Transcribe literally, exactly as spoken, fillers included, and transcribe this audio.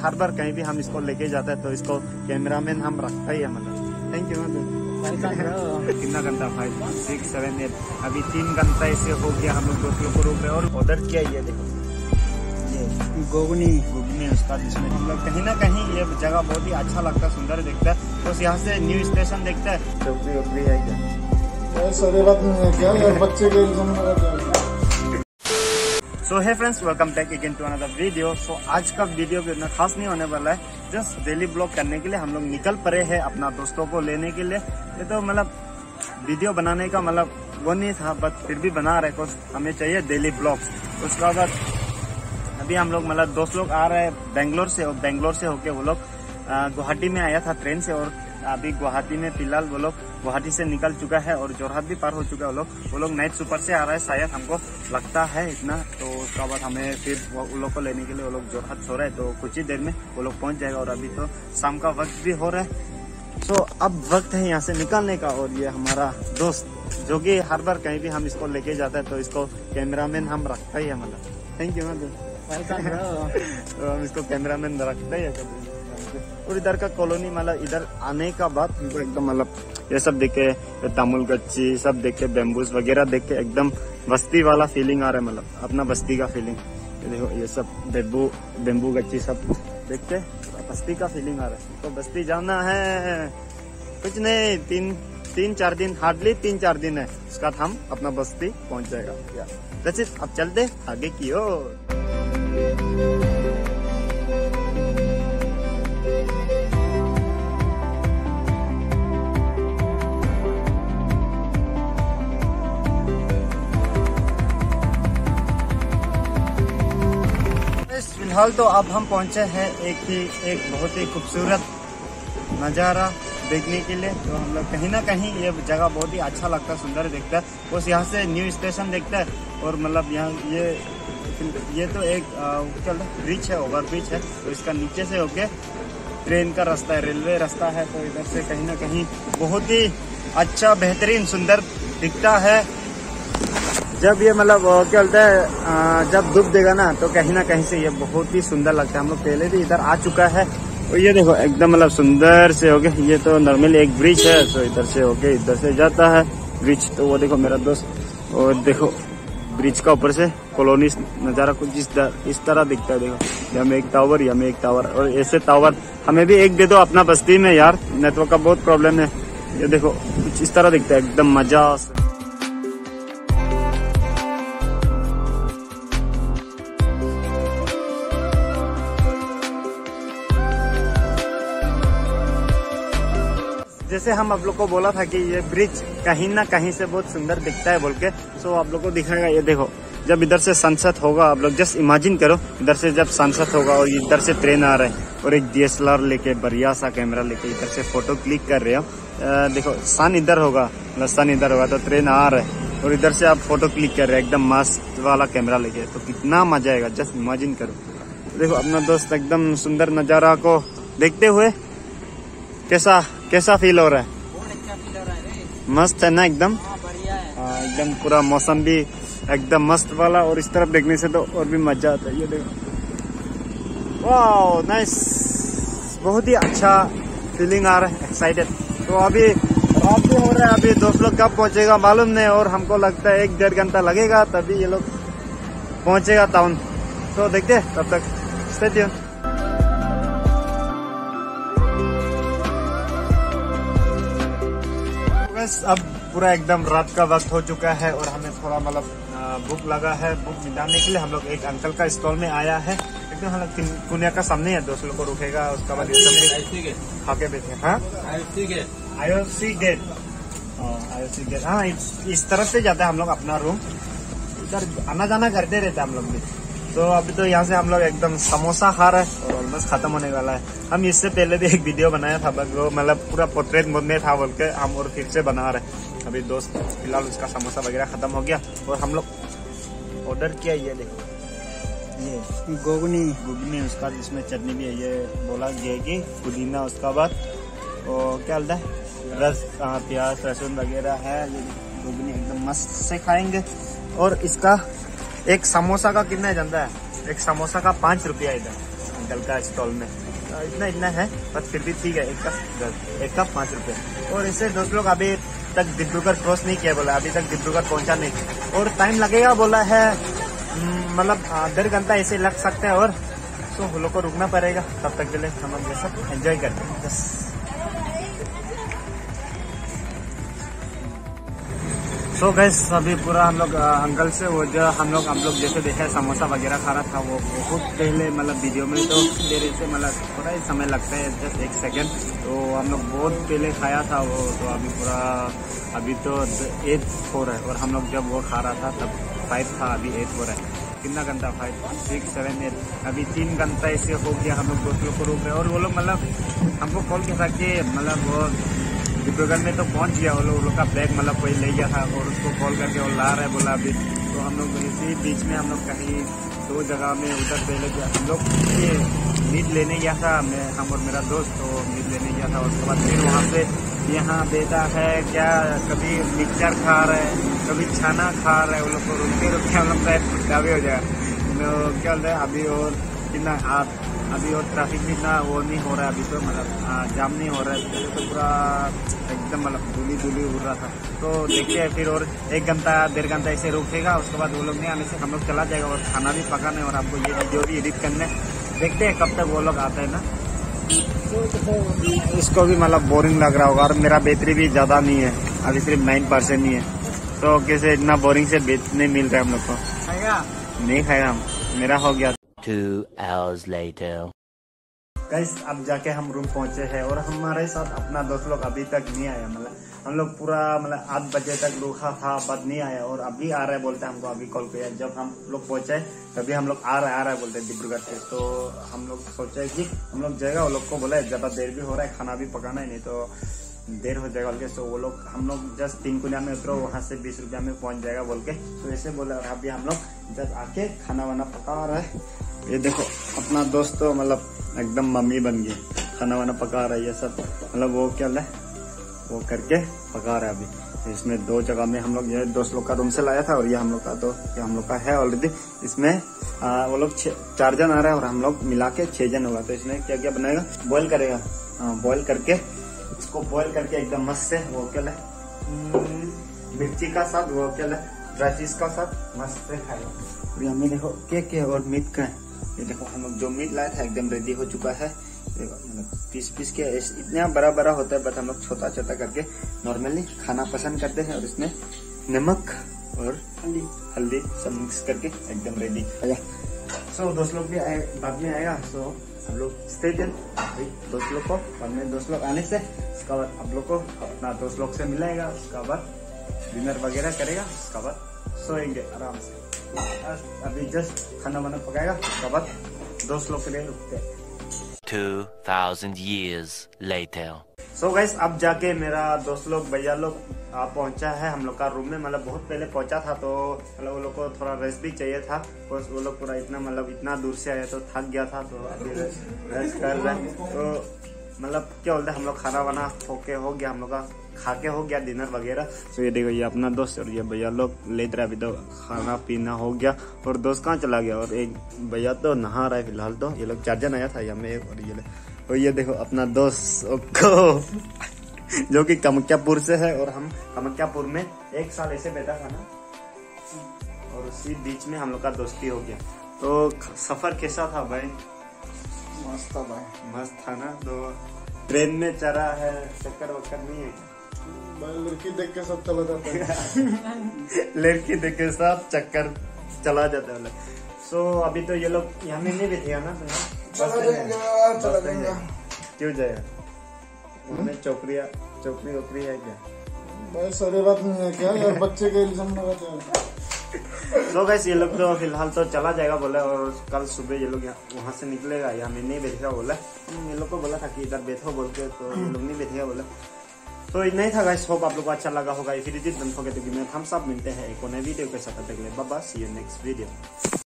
हर बार कहीं भी हम इसको लेके जाते हैं तो इसको कैमरामैन हम रखता ही है। मतलब थैंक यू। कितना घंटा फाइव सिक्स सेवन एट अभी तीन घंटा ऐसे हो गया हम लोग दोस्तों को रुक रहे। और ऑर्डर किया ये देखो ये गोगनी गोगनी उसका, जिसमें हम लोग कहीं ना कहीं ये जगह बहुत ही अच्छा लगता है, सुंदर दिखता है। तो यहाँ से न्यू स्टेशन देखता है। चौकरी वोकरी है क्या? सारी बात नहीं है क्या यार, बच्चे के सो है friends, welcome back again to another video. So आज का वीडियो भी इतना खास नहीं होने वाला है, जस्ट डेली ब्लॉग करने के लिए हम लोग निकल पड़े हैं अपना दोस्तों को लेने के लिए। ये तो मतलब वीडियो बनाने का मतलब वो नहीं था, बट फिर भी बना रहे कुछ, हमें चाहिए डेली ब्लॉग। उसके बाद अभी हम लोग मतलब दोस्त लोग आ रहे हैं बेंगलोर से, और बेंगलोर से होके वो लोग गुवाहाटी में आया था ट्रेन से, और अभी गुवाहाटी में फिलहाल वो लोग गुवाहाटी से निकल चुका है और जोरहाट भी पार हो चुका है। वो लोग वो लोग नाइट सुपर से आ रहा है शायद, हमको लगता है इतना। तो उसका बाद हमें फिर वो लोग को लेने के लिए वो लोग जोरहाट सो रहे हैं, तो कुछ ही देर में वो लोग पहुंच जाएगा। और अभी तो शाम का वक्त भी हो रहा है, तो अब वक्त है यहाँ से निकलने का। और ये हमारा दोस्त जो कि हर बार कहीं भी हम इसको लेके जाते हैं तो इसको कैमरामैन हम रखता ही है। मतलब थैंक यू। तो हम इसको कैमरामैन रखते ही है। और इधर का कॉलोनी मतलब इधर आने का बाद हमको एकदम मतलब ये सब देख के तामुल गच्ची सब देख के बेम्बूस वगैरह देख के एकदम बस्ती वाला फीलिंग आ रहा है, मतलब अपना बस्ती का फीलिंग। ये देखो ये सब बेम्बू बेम्बू गच्ची सब देख के बस्ती का फीलिंग आ रहा है। तो बस्ती जाना है, कुछ नहीं, तीन तीन चार दिन हार्डली तीन चार दिन है, उसका बाद हम अपना बस्ती पहुंच जाएगा। दैट्स इट, अब चलते आगे की ओर। फिलहाल तो अब हम पहुंचे हैं एक ही एक बहुत ही खूबसूरत नज़ारा देखने के लिए। तो हम लोग कहीं ना कहीं ये जगह बहुत ही अच्छा लगता है, सुंदर दिखता है। बस यहाँ से न्यू स्टेशन देखता है, और मतलब यहाँ ये ये तो एक चल ब्रिज है, ओवर ब्रिज है, तो इसका नीचे से होके ट्रेन का रास्ता है, रेलवे रास्ता है। तो इधर से कहीं ना कहीं बहुत ही अच्छा बेहतरीन सुंदर दिखता है। जब ये मतलब क्या बोलते हैं, जब धूप देगा ना तो कहीं ना कहीं से ये बहुत ही सुंदर लगता है। हम लोग पहले भी इधर आ चुका है, और ये देखो एकदम मतलब सुंदर से हो गए। ये तो नॉर्मली एक ब्रिज है, तो इधर से होके इधर से जाता है ब्रिज। तो वो देखो मेरा दोस्त, और देखो ब्रिज का ऊपर से कॉलोनी नज़ारा कुछ इस, इस तरह दिखता है। देखो यहाँ में एक टावर, यहाँ में एक टावर, और ऐसे टावर हमें भी एक दे दो अपना बस्ती में यार, नेटवर्क का बहुत प्रॉब्लम है। ये देखो कुछ इस तरह दिखता है, एकदम मजा। जैसे हम आप लोग को बोला था कि ये ब्रिज कहीं ना कहीं से बहुत सुंदर दिखता है बोल के, सो आप लोग को दिखाएगा। ये देखो जब इधर से सनसेट होगा, आप लोग जस्ट इमेजिन करो, इधर से जब सनसेट होगा और इधर से ट्रेन आ रहा है, और एक डीएसएलआर लेके बढ़िया सा कैमरा लेके इधर से फोटो क्लिक कर रहे हो। देखो सन इधर होगा, मतलब सन इधर होगा तो ट्रेन आ रहा है, और इधर से आप फोटो क्लिक कर रहे हैं एकदम मस्त वाला कैमरा लेके, तो कितना मजा आएगा, जस्ट इमेजिन करो। देखो अपना दोस्त एकदम सुंदर नजारा को देखते हुए कैसा कैसा फील हो रहा है? बहुत अच्छा फील हो रहा है, मस्त है ना एकदम। हाँ, बढ़िया है एकदम पूरा मौसम भी एकदम मस्त वाला, और इस तरफ देखने से तो और भी मजा आता है। ये देखो वाओ नाइस, बहुत ही अच्छा फीलिंग आ रहा है, एक्साइटेड। तो अभी रात भी हो रहा है, अभी दोस्त लोग कब पहुंचेगा मालूम नहीं, और हमको लगता है एक डेढ़ घंटा लगेगा तभी ये लोग पहुंचेगा टाउन। तो देखते हैं तब तक, स्टे ट्यून। अब पूरा एकदम रात का वक्त हो चुका है, और हमें थोड़ा मतलब भूख लगा है। भूख मिटाने के लिए हम लोग एक अंकल का स्टॉल में आया है, एकदम हम लोग पुनिया का सामने है, दोस्त लोग को रुकेगा, उसका बाद खा के बैठे। हाँ IOC gate, IOC gate, IOC gate, हाँ इस तरफ से जाता है हम लोग अपना रूम, इधर आना जाना करते रहते हम लोग भी। तो अभी तो यहाँ से हम लोग एकदम समोसा खा रहे हैं, और ऑलमोस्ट खत्म होने वाला है। हम इससे पहले भी एक वीडियो बनाया था, बस वो मतलब पूरा पोर्ट्रेट मोड में था बोल के हम और फिर से बना रहे हैं। अभी दोस्त फिलहाल उसका समोसा वगैरह खत्म हो गया, और हम लोग ऑर्डर किया। ये देखो ये गोगनी गोगनी उसका, जिसमें चटनी भी है, ये बोला गया कि पुदीना, उसका बाद वो क्या बोलता है रस, प्याज लहसुन वगैरह है। ये गोगनी एकदम मस्त से खाएंगे। और इसका एक समोसा का कितना जानता है? एक समोसा का पाँच रुपया इधर, अंकल का स्टॉल में। इतना इतना है पर फिर भी ठीक है, एक कप एक कप पाँच रुपए। और इससे दोस्त लोग अभी तक डिब्रूगढ़ क्रॉस नहीं किया बोला, अभी तक डिब्रूगढ़ पहुंचा नहीं और टाइम लगेगा बोला है, मतलब डेढ़ घंटा ऐसे लग सकता है। और तो हम लोग को रुकना पड़ेगा, तब तक के लिए हम लोग ये सब एंजॉय करते हैं बस। तो गैस अभी पूरा हम लोग अंकल से वो जो हम लोग हम लोग जैसे देखे समोसा वगैरह खा रहा था वो बहुत पहले, मतलब वीडियो में तो देर से मतलब थोड़ा ही समय लगता है, जस्ट एक सेकंड। तो हम लोग बहुत पहले खाया था वो, तो अभी पूरा अभी तो एट हो रहा है और हम लोग जब वो खा रहा था तब फाइव था, अभी एट हो रहा है। कितना घंटा? फाइव सिक्स सेवन एट अभी तीन घंटा ऐसे हो गया। हम लोग दोस्त लोग को रुक रहे और वो लोग मतलब हमको कॉल कर सकते, मतलब वो डिब्रूगढ़ में तो पहुंच गया। वो लोग लोग का बैग मतलब कोई ले गया था और उसको कॉल करके वो ला रहा है बोला अभी। तो हम लोग इसी बीच में हम लोग कहीं दो जगह में उधर पहले गया, हम लोग ये मीट लेने गया था, मैं हम और मेरा दोस्त, तो मीट लेने गया था। उसके बाद फिर वहाँ से यहाँ बेटा है क्या, कभी मिक्सचर खा रहे हैं, कभी छाना खा रहे हैं। वो लोग को रुके रुके हम लोग का भी हो जाएगा। तो क्या बोलते हैं अभी और कितना आप अभी और ट्रैफिक भी इतना वो नहीं हो रहा है अभी, तो मतलब जाम नहीं हो रहा है, तो पूरा एकदम मतलब धूली धूली उड़ रहा था। तो देखते हैं फिर और एक घंटा डेढ़ घंटा ऐसे रुकेगा, उसके बाद वो लोग नहीं आने से हम लोग चला जाएगा और खाना भी पकाना है और आपको ये वीडियो भी एडिट करना है। देखते हैं कब तक वो लोग आते हैं ना। इसको भी मतलब बोरिंग लग रहा होगा और मेरा बैटरी भी ज़्यादा नहीं है, अभी सिर्फ नाइन परसेंट ही है। तो कैसे इतना बोरिंग से नहीं मिल रहा है हम लोग को। खाएगा नहीं खाएगा हम, मेरा हो गया। Two hours later. गाइस अब जाके हम रूम पहुंचे हैं और हमारे साथ अपना दोस्त लोग अभी तक नहीं आया। मतलब हम लोग पूरा मतलब आठ बजे तक रुका था, बट नहीं आया और अभी आ रहा है बोलते हमको, अभी कॉल किया। जब हम लोग पहुंचे तभी हम लोग आ रहा है आ रहा है बोलते डिब्रूगढ़ से। तो हम लोग सोचे कि हम लोग जाएगा, वो लोग को बोला ज्यादा देर भी हो रहा है, खाना भी पकाना है, नहीं तो देर हो जाएगा बोल के। तो वो लोग हम लोग जस्ट तीन कुनिया में उतरो, वहाँ से बीस रुपया में पहुंच जाएगा बोल के, तो ऐसे बोले। और अभी हम लोग जब आके खाना वाना पका रहा है। ये देखो अपना दोस्त तो मतलब एकदम मम्मी बन गई, खाना वाना पका रहा है ये सब, मतलब वो क्या है वो करके पका रहा है अभी। इसमें दो जगह में हम लोग ये दोस्त लोग का रूम से लाया था और ये हम लोग का तो ये हम लोग का है ऑलरेडी। इसमें आ, वो लोग चार जन आ रहे हैं और हम लोग मिला के छह जन होगा। तो इसमें क्या क्या बनाएगा, बॉईल करेगा, बॉईल करके इसको बॉईल करके एकदम मस्त से वो क्या है मिर्ची का साथ, वो क्या है ड्राई फिश का साथ मस्त से खाएगा। और यहाँ में देखो केक के और मीट का है। ये देखो हम लोग जो मीट लाया था एकदम रेडी हो चुका है। देखो मतलब पीस पीस के इतना बड़ा बड़ा होता है, बट हम लोग छोटा छोटा करके नॉर्मली खाना पसंद करते हैं। और इसमें नमक और हल्दी हल्दी सब मिक्स करके एकदम रेडी। सो so, दोस्त लोग भी आए, बाद में आएगा। सो so, हम लोग स्टे टिल दोस्त लोग को, बाद में दोस्त लोग आने से उसका बाद आप लोग को अपना दोस्त लोग से मिलाएगा, उसका बाद डिनर वगैरह करेगा, उसका बाद सोएंगे आराम से। अभी जस्ट खाना वाना पकाएगा, उसके बाद दोस्त लोग के लिए रुकते हैं। Two thousand years later. So so guys अब जाके मेरा दोस्त लोग भैया लोग पहुंचा है हम लोग का रूम में। मतलब बहुत पहले पहुंचा था, तो मतलब वो लोग को थोड़ा रेस्ट भी चाहिए था। बस वो लोग पूरा इतना मतलब इतना दूर से आया तो थक गया था, तो अभी रेस्ट कर रहे हैं। तो मतलब क्या बोलते हैं हम लोग खाना वाना होके हो गया, हम लोग का खा के हो गया डिनर वगैरह। तो ये देखो ये अपना दोस्त और ये भैया लोग ले रहे, अभी तो खाना पीना हो गया। और दोस्त कहाँ चला गया, और एक भैया तो नहा रहा है फिलहाल। तो ये लोग चार जन आया था यहाँ में, और ये और ये देखो अपना दोस्त को जो कि कामाख्यापुर से है, और हम कामाख्यापुर में एक साल ऐसे बैठा था ना, और उसी बीच में हम लोग का दोस्ती हो गया। तो सफर कैसा था भाई? मस्त था भाई, मस्त था ना। तो ट्रेन में चढ़ा है, चक्कर वक्कर नहीं है? भाई लड़की देख के सब चला जाता है। लड़की देख के सब चक्कर चला जाता है। सो so, अभी तो ये लोग यहाँ में नहीं बैठेगा ना, चला जाएगा चला जाएगा। क्यों जाएगा? उनमें चौकरिया चौकरी वोकरी है क्या? भाई सारी बात नहीं है क्या यार, बच्चे के इल्जाम लगाते हैं। तो गाइस ये लोग तो फिलहाल तो चला जाएगा बोला, और कल सुबह ये लोग वहाँ से निकलेगा, यहाँ में नहीं बैठेगा बोला। ये लोग को बोला था कि इधर बैठो बोल के, तो ये लोग नहीं बैठेगा बोला। तो इतना ही था गाइस, होप आप लोग को अच्छा लगा होगा। If you did don't forget to give me a thumbs up. मिलते हैं एक और नए वीडियो के साथ, तब तक के लिए bye bye, see you next video.